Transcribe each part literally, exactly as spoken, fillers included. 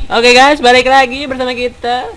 Oke guys, balik lagi bersama kita.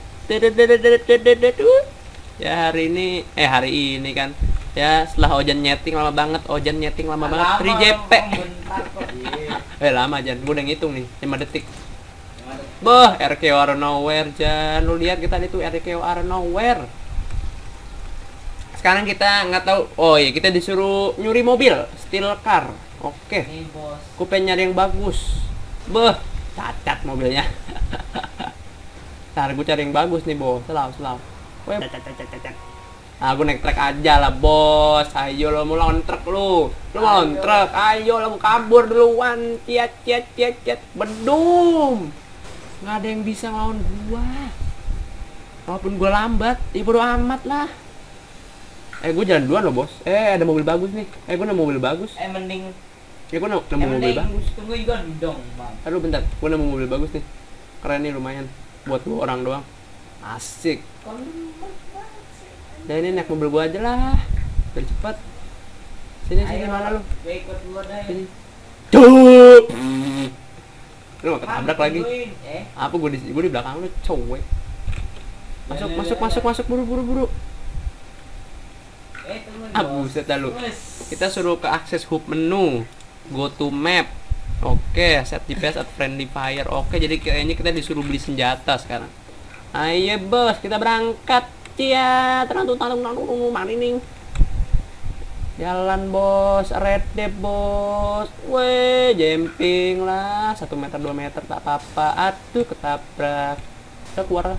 Ya hari ini, eh hari ini kan, ya setelah Ojan nyeting lama banget, Ojan nyeting lama banget, tiga J P. Eh lama Jan, gue udah ngitung nih, lima detik. Boh, R K O out of nowhere Jan, lu lihat kita itu R K O out of nowhere. Sekarang kita nggak tahu, oh iya kita disuruh nyuri mobil, steal car. Oke, gue pengen nyari yang bagus. Boh, cacat mobilnya. Ntar gue cari yang bagus nih bos, selalu selalu. Ah gue naik truk aja lah bos. Ayo lo mau lawan truk lu, lo mau lawan truk. Ayo lo mau kabur duluan. Ciat ciat ciat ciat. Bedum. Nggak ada yang bisa ngelawan gua. Walaupun gua lambat, ya bodo amat lah. Eh gue jalan duluan lo bos. Eh ada mobil bagus nih. Eh gue nemu mobil bagus. Eh mending. Ya gue nemu, nemu mobil bagus. Tunggu juga dong bang. Aduh bentar, gue nemu mobil bagus nih. Keren nih lumayan. Buat dua orang doang. Asik. Dan ini naik mobil gua aja lah. Biar cepet. Sini sini mana lu? Gue ikut gua dah. Sini. Cuk. Lu mau ketabrak lagi. Eh. Apa gua di gua di belakang lu, cowek. Masuk masuk masuk masuk buru buru buru. Eh tunggu. Ah buset dah lu. Kita suruh ke akses hub menu. Go to map. Oke, set G P S at friendly fire. Oke, jadi kayaknya kita disuruh beli senjata sekarang. Ayo bos, kita berangkat. Cia, tenang tuh, tenang tuh, tenang. Jalan bos, red dep bos. Weh, jumping lah, satu meter dua meter tak apa-apa. Aduh, ketabrak. Kita keluar.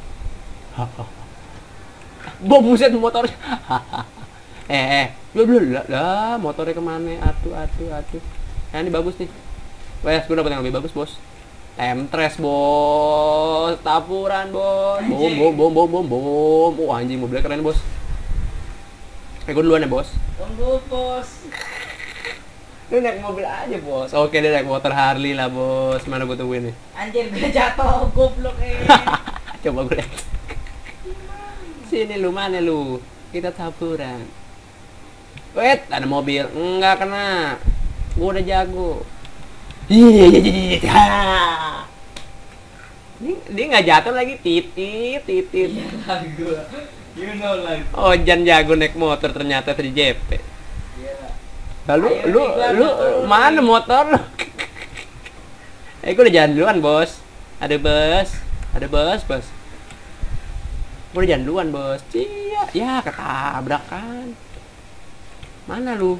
Bom buset motor. eh, eh, belum belum lah, motornya kemana? Aduh, aduh, aduh. Nah, ini bagus nih. Wes, gue dapet yang lebih bagus bos. M-Trace bos, tapuran bos, bom bom bom bom bom bom. Oh anjing mobilnya keren bos. Eh gue duluan ya bos. Tunggu bos. Lu naik mobil aja bos. Oke dia naik motor Harley lah bos. Mana gue tungguin nih. Anjir gue jatuh, goblok eh. Coba gue lihat. Sini lu mana lu? Kita tapuran. Wait, ada mobil. Enggak kena. Gue udah jago. Iya iya iya iya. Dia nggak jatuh lagi, titit titit. Lagu, you know lagu. Oh Jan jago naik motor ternyata tiga J P. Iya. Lalu Ayo, lu nih, lu motor mana nih. motor lu? Eh gue udah jalan duluan bos. Ada bus, ada bus bos. Gue udah jalan duluan bos. Iya, ya ketabrak kan. Mana lu?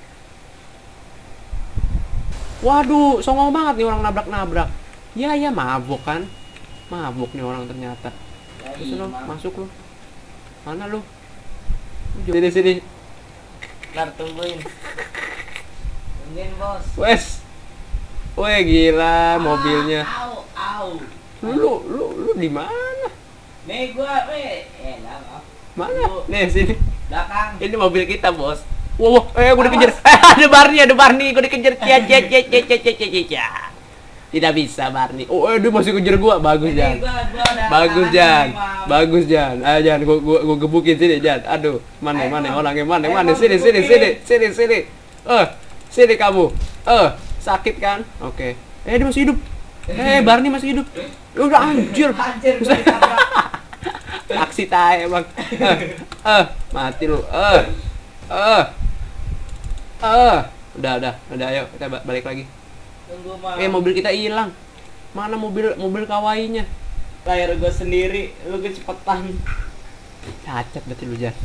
Waduh, songong banget nih orang nabrak-nabrak. Ya ya mabuk kan. Mabuk nih orang ternyata. Terus lu masuk lu. Mana lu? Sini sini. Ntar tungguin. Tungguin bos. Wes. Weh gila mobilnya. Au, au. Lu lu lu di mana? Nih gua, weh. Eh, lah, maaf. Mana? Nih sini. Belakang. Ini mobil kita, Bos. Wow, wow, eh gue dikejar. Eh, ada Barney, ada Barney, gue dikejar. Cia cia cia cia cia cia cia cia. Tidak bisa Barney. Oh, eh, dia masih kejar gua. Bagus, Ini Jan. gua- gua udah Bagus, tahan Jan. nih, Mam. Bagus, Jan. Ah, Jan, gua gua, gua gebukin sini, Jan. Aduh, mana Ayo, mana Mam. orangnya mana Ayo, mana Mam, sini sini gebukin. sini sini sini. Eh, sini kamu. Eh, sakit kan? Oke. Eh, dia masih hidup. Eh, Barney masih hidup. Udah anjir. Anjir, gua ditabrak. Taksi tae, Bang. Eh, eh, mati lu. Eh. Eh. Eh. Udah, udah. Udah, ayo kita ba- balik lagi. Tunggu mah. Eh, mobil kita hilang. Mana mobil mobil kawainya? Layar gua sendiri, lu kecepetan. Cacat berarti lu, Jan.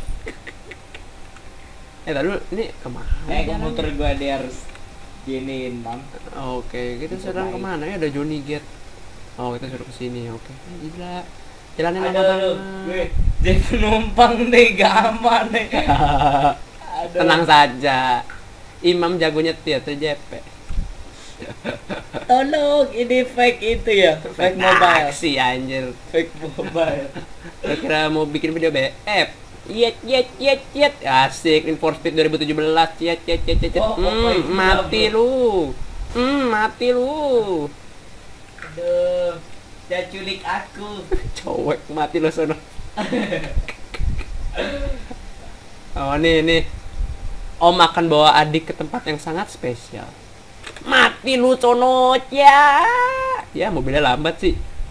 Eh, tadi ini kemana? Eh, jalannya? komputer gua dia harus giniin, Bang. Oke, kita Itu sedang baik. kemana ya? Ada Johnny Gate. Oh, kita suruh ke sini. Oke. Eh, gila. Jalannya lama Aduh, aduh, gue banget. jadi penumpang nih, gak aman nih. Aduh. Tenang saja. Imam jago nyetir tuh J P. Tolong, ini fake itu ya, fake mobile, Taksi anjir. fake mobile. Gua kira mau bikin video B F. Yet yet yet yet. Asik Need for Speed dua ribu tujuh belas. Yet yet yet yet. Oh, oh, Hmm, oh, gila, mati bro. lu. Hmm, mati lu. Aduh, dia culik aku. Cowek mati lu sono. Oh, nih nih. Om akan bawa adik ke tempat yang sangat spesial. Mati lu sono ya. Ya mobilnya lambat sih.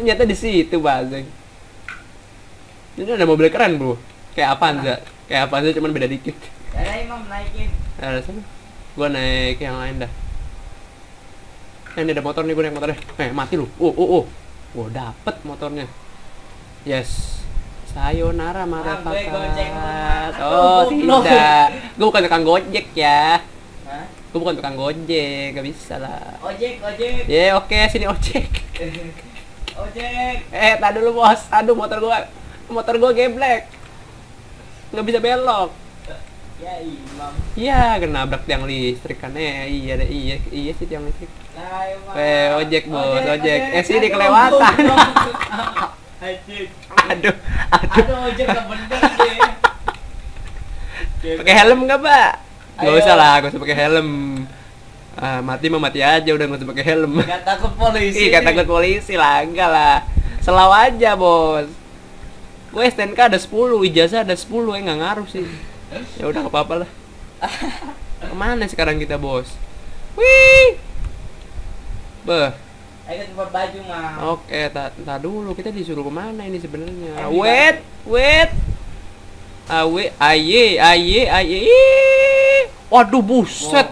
Ternyata di situ Bazeng. Ini ada mobil keren bro. Kayak Avanza. Kayak Avanza cuman beda dikit. Ada Imam naikin. Ada sana. Gua naik yang lain dah. Eh, ini ada motor nih, gue naik motornya. Eh, mati lu. Oh, oh, oh. Gua dapet motornya. Yes. Sayonara Bang, gue gojek, motherfucker. Bang. Oh, Aduh, tidak. Gue bukan tukang gojek ya. Hah? Gue bukan tukang gojek, gak bisa lah. Ojek, ojek. Ya, oke, sini ojek. Ojek. Eh, tadi dulu bos. Aduh, motor gua, motor gua geblek. Nggak bisa belok. Ya Imam. Iya, kena nabrak tiang listrik kan. Eh, iya, deh, iya, iya sih tiang listrik. Nah, Imam. Eh, ojek bos, ojek. ojek. Eh, sini Aduh, kelewatan. Ojek. Aduh, aduh. Aduh, ojek gak bener deh. Pakai helm nggak, Pak? Nggak Ayo. usah lah, gak usah pakai helm. Ah, mati mah mati aja, udah nggak usah pakai helm. Gak takut polisi. Ih, gak takut polisi lah, enggak lah. Selaw aja, bos. Gue S T N K ada sepuluh, ijazah ada sepuluh, eh nggak ngaruh sih. Ya udah, nggak apa-apa lah. Kemana sekarang kita, bos? Wih. Beh. Ayo tempat baju, Mam. Oke, tak tak dulu, kita disuruh kemana ini sebenarnya? Eh, di Wait, wait. Ah, wait, aye, aye, aye. Ih. Waduh, buset.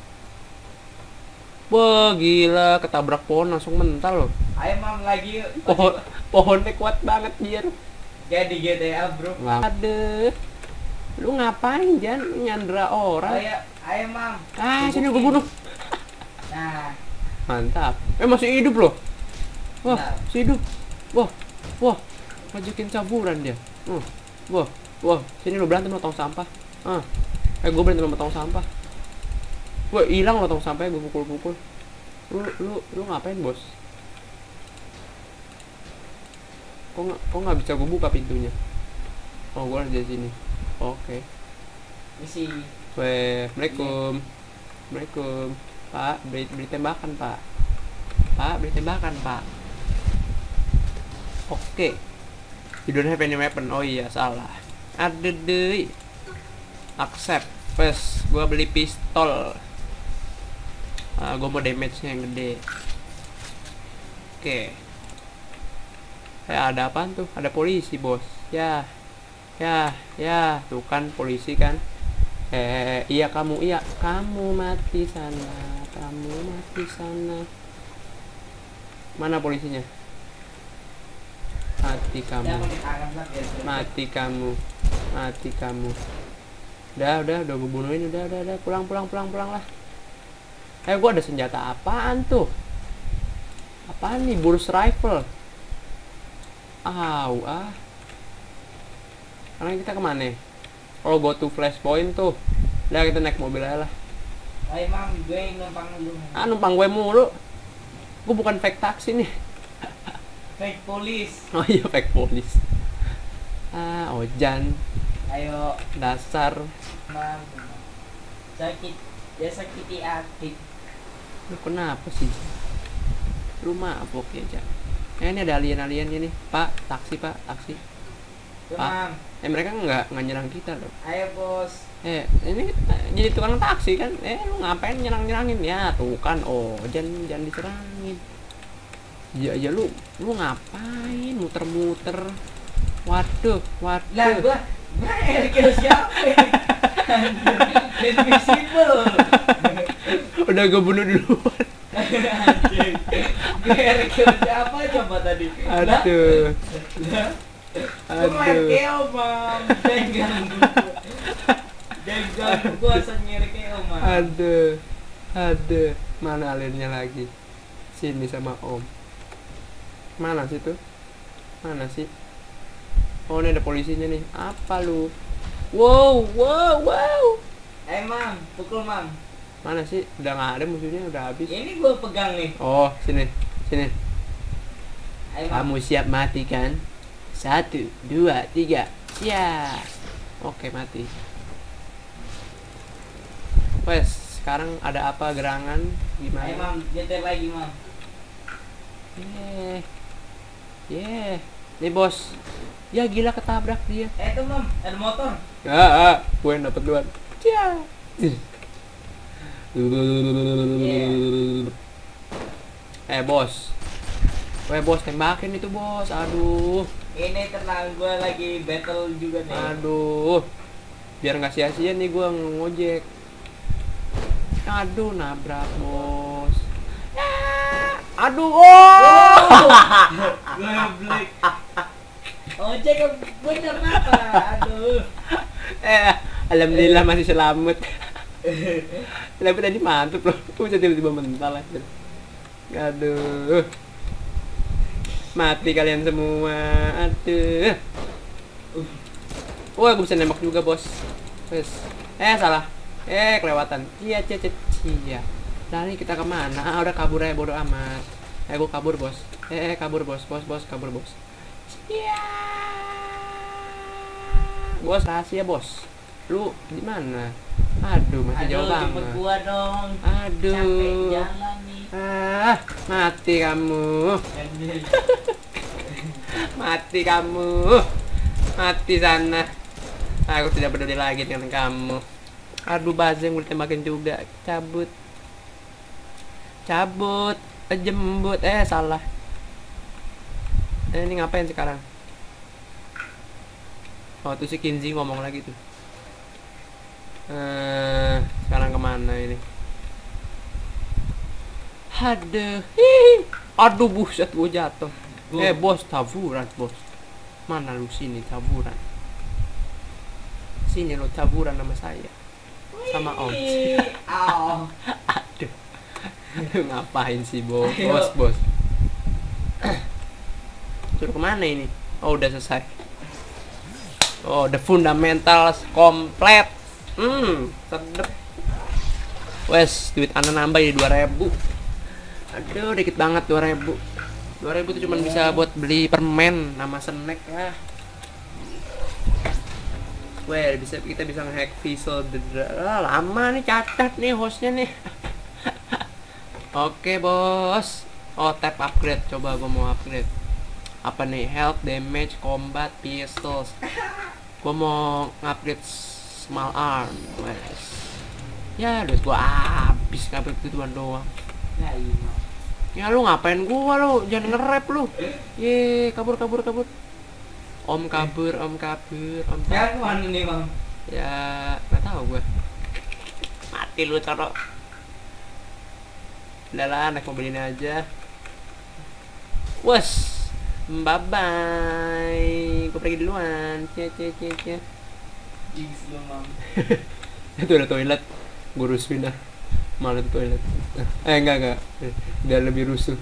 Wah, gila, ketabrak pohon langsung mental loh. Ayo Mam lagi yuk. Pohon pohonnya kuat banget, Jir. Kayak di G T A, Bro. Aduh. Lu ngapain, Jan? Nyandra orang. Ayo, ayo Mam. Ah, sini gue bunuh. Nah, Mantap. Eh, masih hidup loh. Wah, Nah. masih hidup. Wah, wah. Majukin caburan dia. Uh, wah, wah. Sini lu berantem sama tong sampah. Ah. Eh, gue berantem sama tong sampah. Wah, hilang lo tong sampahnya, gue pukul-pukul. Lu, lu, lu ngapain, bos? Kok nggak, kok nggak bisa gue buka pintunya? Oh, gue ada di sini. Oke. misi. Weh, Assalamualaikum. Assalamualaikum. Pak, beri, beri tembakan, Pak. Pak, beri tembakan, Pak. Oke. You don't have any weapon. Oh iya, salah. Ada deh. Accept. First, gua beli pistol. Ah, gua mau damage-nya yang gede. Oke. Eh, ada apaan tuh? Ada polisi, bos. Ya. Ya, ya, tuh kan polisi kan. Eh, iya kamu, iya kamu mati sana, kamu mati sana. Mana polisinya? Mati kamu, Ya, pakai tangan lah biar biar- mati kamu, mati kamu. Udah, udah, udah gue bunuhin, udah, udah, udah, pulang, pulang, pulang, pulang lah. Eh, gua ada senjata apaan tuh? Apaan nih? Burst rifle. Au, ah. Karena kita kemana? Kalau go to flashpoint tuh, udah kita naik mobil aja lah. Ayo Mam, gue numpang dulu. Ah, numpang gue mulu. Gue bukan fake taksi nih. Fake polis. Oh iya, fake polis. Ah, Ojan, Ayo dasar. Mam. Sakit, ya sakiti hati. Lu kenapa sih? Lu mabok ya, Jan. Eh, ini ada alien-aliennya nih. Pak, taksi, Pak, taksi. Tuh, Pak. Mam. Eh, mereka nggak nggak nyerang kita loh. Ayo bos. Eh, ini eh, jadi tukang taksi kan? Eh, lu ngapain nyerang-nyerangin? Ya, tuh kan. Oh, jangan jangan diserangin. Ya, ya lu lu ngapain muter-muter? Waduh, waduh. Lah gua, gua Erkil siapa ini? Invisible. Udah gue bunuh duluan. Anjing. Gua Erkil siapa coba tadi? Lah, Aduh. lah. Gua Aduh. Erkil, Mam. Jangan ganggu gua. Jangan ganggu gua asal Erkil, Mam. Aduh. Aduh. Mana aliennya lagi? Sini sama Om. Mana sih tuh? Mana sih? Oh, ini ada polisinya nih. Apa lu? Wow, wow, wow. Eh, Mam, pukul, Mam. Mana sih? Udah nggak ada musuhnya, udah habis. Ini gua pegang nih. Oh, sini. Sini. Ayo, Mam. Kamu siap mati kan? Satu, dua, tiga. Siap. Oke, mati. Wes, sekarang ada apa gerangan? Ayo, Gimana? Mam, nyetir lagi, Mam. Yeah. Yeah. Nih, bos. Ya gila, ketabrak dia. Eh, tuh, Mam, ada motor. Ah, ah. Gue yang dapet duluan. Cia. Eh, bos. Weh bos, tembakin itu bos. Aduh. Ini tenang, gue lagi battle juga nih. Aduh. Biar nggak sia-sia nih gue ngojek. Aduh, nabrak bos. Aduh, oh. Gue black. Ojek bener apa? Aduh. Eh, alhamdulillah masih selamat. Tapi tadi mantep loh. Aku bisa tiba-tiba mental aja. Aduh. Mati kalian semua. Aduh. Wah, aku bisa nembak juga, bos. Wes. Eh, salah. Eh, kelewatan. Iya, cia, cia, cia. Lari kita kemana? Ah, udah kabur aja, bodo amat. Eh, gua kabur, bos. Eh, kabur, bos. Bos, bos, kabur, bos. Iya. Bos, rahasia, bos. Lu di mana? Aduh, masih jauh Aduh, jemput banget. gua dong. Aduh. Capek jalan nih. Ah, mati kamu. Mati kamu. Mati sana. Aku tidak peduli lagi dengan kamu. Aduh, Bazeng boleh tembakin juga. Cabut. Cabut. Jembut. Eh, salah. Eh, ini ngapain sekarang? Oh, tuh si Kinzi ngomong lagi tuh. Eh, sekarang kemana ini? Aduh. Hihi. Aduh, buset, gue jatuh. Gua- Eh, bos, taburan, bos. Mana lu sini taburan? Sini lo taburan sama saya. Sama Om. Wih, Au. Aduh. Ngapain sih, bos? Ayo. Bos, bos. Suruh kemana ini? Oh, udah selesai. Oh, the fundamentals komplit. Hmm, sedep. Wes, duit ana nambah jadi dua ribu. Aduh, dikit banget dua ribu. dua ribu tuh cuma bisa buat beli permen sama snack ya. Well, bisa kita bisa ngehack visual ah, lama nih cacat nih hostnya nih. Oke, bos. Oh, tap upgrade. Coba gua mau upgrade. Apa nih? Health, damage, combat, pistols. Gua mau upgrade small arm. Wes. Ya, duit gua habis ngupgrade gituan doang. Nah, iya. Ya lu ngapain gua lu? Jangan nge-rap lu. Ye, kabur kabur kabur. Om kabur, om kabur, om kabur. Ya, kemana nih, Bang? Ya, nggak tahu gue. Mati lu, Coro. Udah lah, naik mobil ini aja. Wes, bye bye. Gue pergi duluan. Cie cie cie cie. Jinx lu, Mam. Itu ada toilet. Gue rusuhin dah. Malah itu toilet. Eh enggak enggak. Udah lebih rusuh.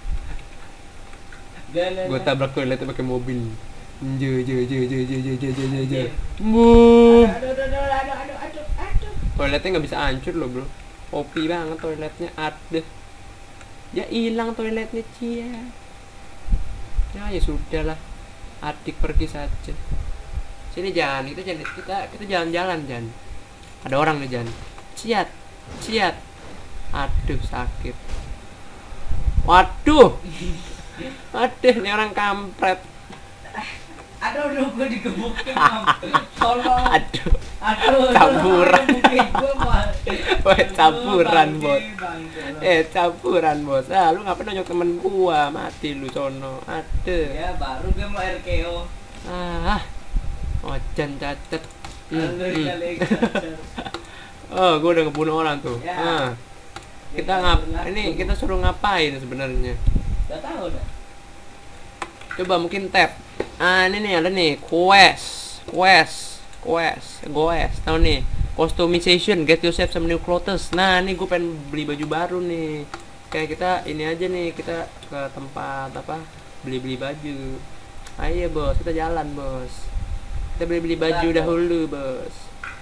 Gue tabrak toiletnya pakai mobil. Je je je je je je je je je je. Boom. Aduh, aduh, aduh, aduh, aduh, aduh, aduh. Toiletnya nggak bisa hancur loh bro. O P banget toiletnya. Aduh. Ya hilang toiletnya cia. Ya ya sudah lah. Adik pergi saja. Sini Jan, kita jalan kita kita jalan-jalan Jan. Ada orang nih Jan. Ciat, ciat. Aduh sakit. Waduh. Aduh, ini orang kampret. Aduh, aduh, gue digebukin, Mam. Tolong. Aduh. Aduh, Campuran. gebukin gue, Mam. Weh, campuran, Aduh, bos. bangke, bangke. Eh, campuran, bos. Ah, lu ngapain nonjok temen gua? Mati lu sono. Aduh. Ya, baru gue mau R K O. Ah. Ojan cacat. Hmm, Aduh, hmm. kali cacat. Oh, gua udah ngebunuh orang tuh. Ya. Ah. Kita ngap ini kita suruh ngapain sebenarnya? Udah tahu dah. Coba mungkin tab. Ah, ini nih ada nih quest, quest, quest, goes. Tahu nih, customization, get yourself some new clothes. Nah, ini gue pengen beli baju baru nih. Kayak kita ini aja nih, kita ke tempat apa? Beli-beli baju. Ayo, bos, kita jalan, bos. Kita beli-beli baju Bentar, dahulu, bos.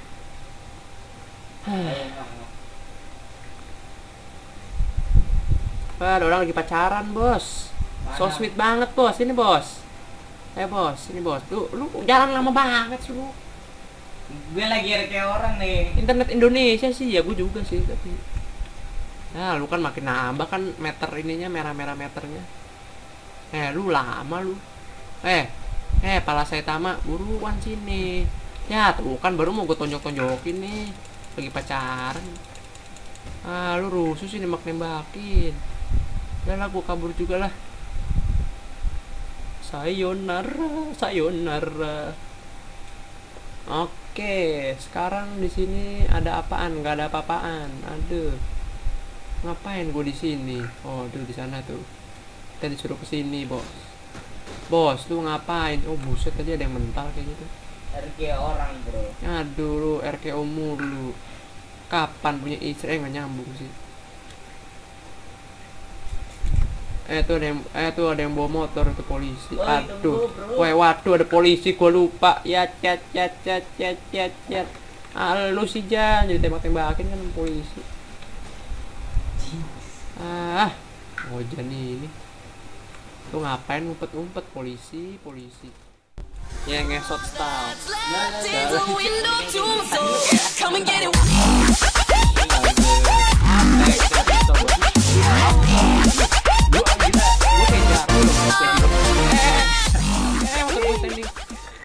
Ayo, Mam. Wah, ada orang lagi pacaran, bos. So Mana? sweet banget, bos. Ini, bos. Eh, bos, ini, bos. Lu lu jalan lama banget sih lu. Gue lagi R K O orang nih. Internet Indonesia sih ya, gue juga sih tapi. Nah, lu kan makin nambah kan meter ininya, merah-merah meternya. Eh, lu lama lu. Eh, eh, pala saya tama, buruan sini. Ya, tuh kan baru mau gue tonjok-tonjokin nih. Lagi pacaran. Ah, lu rusuh sih nembak-nembakin. Udah lah, gue kabur juga lah. sayonara, sayonara. Oke, sekarang di sini ada apaan? Gak ada apa-apaan. Aduh, ngapain gue di sini? Oh, aduh di sana tuh. Kita disuruh ke sini, bos. Bos, lu ngapain? Oh, buset tadi ada yang mental kayak gitu. R G orang bro. Aduh, lu R K umur lu. Kapan punya istri? Eh, nggak nyambung sih. Eh tuh ada yang, eh tuh ada yang bawa motor itu polisi. Woi, Aduh, tunggu, bro. woi waduh ada polisi, gua lupa. Ya cat cat cat cat cat cat. Ah lu sih Jan, jadi tembak-tembakin kan polisi. Ah, Ojan ini. Tuh ngapain ngumpet-ngumpet polisi, polisi. Ya ngesot style. Come and get it. Apa ya, kita bisa buat-